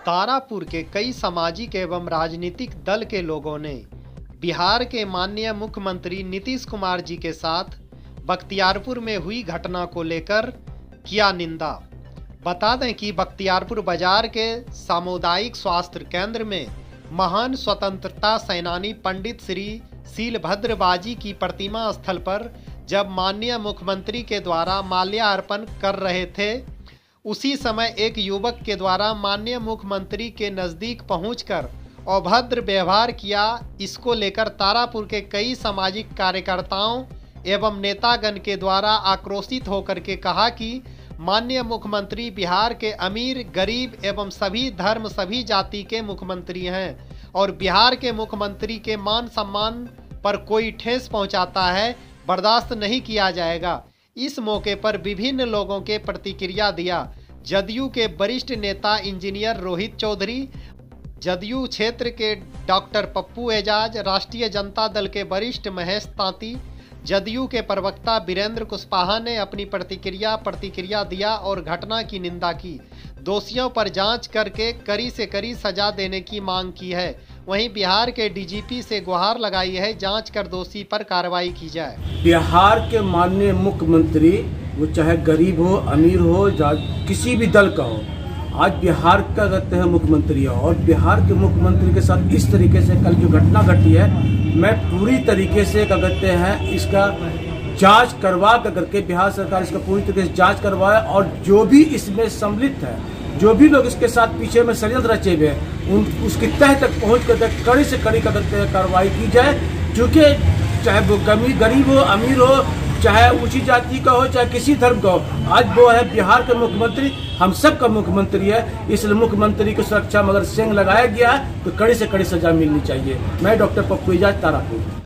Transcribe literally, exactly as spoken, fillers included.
तारापुर के कई सामाजिक एवं राजनीतिक दल के लोगों ने बिहार के माननीय मुख्यमंत्री नीतीश कुमार जी के साथ बख्तियारपुर में हुई घटना को लेकर किया निंदा। बता दें कि बख्तियारपुर बाजार के सामुदायिक स्वास्थ्य केंद्र में महान स्वतंत्रता सेनानी पंडित श्री शीलभद्र बाजी की प्रतिमा स्थल पर जब माननीय मुख्यमंत्री के द्वारा माल्यार्पण कर रहे थे, उसी समय एक युवक के द्वारा माननीय मुख्यमंत्री के नज़दीक पहुंचकर अभद्र व्यवहार किया। इसको लेकर तारापुर के कई सामाजिक कार्यकर्ताओं एवं नेतागण के द्वारा आक्रोशित होकर के कहा कि माननीय मुख्यमंत्री बिहार के अमीर, गरीब एवं सभी धर्म, सभी जाति के मुख्यमंत्री हैं और बिहार के मुख्यमंत्री के मान सम्मान पर कोई ठेस पहुंचाता है, बर्दाश्त नहीं किया जाएगा। इस मौके पर विभिन्न लोगों के प्रतिक्रिया दिया। जदयू के वरिष्ठ नेता इंजीनियर रोहित चौधरी, जदयू क्षेत्र के डॉक्टर पप्पू एजाज, राष्ट्रीय जनता दल के वरिष्ठ महेश तांती, जदयू के प्रवक्ता वीरेंद्र कुशवाहा ने अपनी प्रतिक्रिया प्रतिक्रिया दिया और घटना की निंदा की। दोषियों पर जांच करके कड़ी से कड़ी सजा देने की मांग की है। वहीं बिहार के डीजीपी से गुहार लगाई है, जांच कर दोषी पर कार्रवाई की जाए। बिहार के माननीय मुख्यमंत्री, वो चाहे गरीब हो, अमीर हो, किसी भी दल का हो, आज बिहार का कहते हैं मुख्यमंत्री है और बिहार के मुख्यमंत्री के साथ इस तरीके से कल जो घटना घटी है, मैं पूरी तरीके से क्या कहते हैं इसका जांच करवा करके बिहार सरकार इसका पूरी तरीके से जांच करवाए और जो भी इसमें सम्मिलित है, जो भी लोग इसके साथ पीछे में षड्यंत्र रचे हुए हैं, उन उसकी तह तक पहुंच कर कड़ी से कड़ी करते हैं कार्रवाई की जाए। क्योंकि चाहे वो गरीब हो, अमीर हो, चाहे ऊंची जाति का हो, चाहे किसी धर्म का हो, आज वो है बिहार के मुख्यमंत्री, हम सब का मुख्यमंत्री है। इसलिए मुख्यमंत्री की सुरक्षा में अगर सेंग लगाया गया है तो कड़ी से कड़ी सजा मिलनी चाहिए। मैं डॉक्टर पप्पू एजाज, तारापुर।